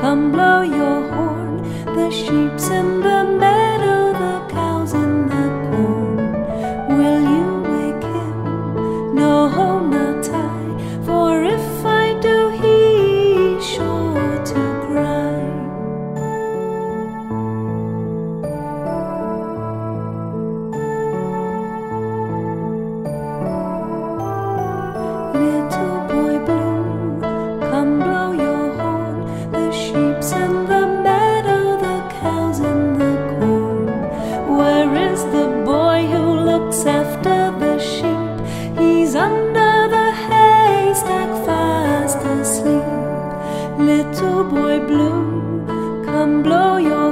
come blow your horn. The sheep's in the meadow, the cow's in the corn. Will you wake him? No, not I, for if I do, he's sure to cry. Little boy blue, come blow your horn. The sheep's in the meadow, the cow's in the corn. Where is the boy who looks after the sheep? He's under the haystack fast asleep. Little boy blue, come blow your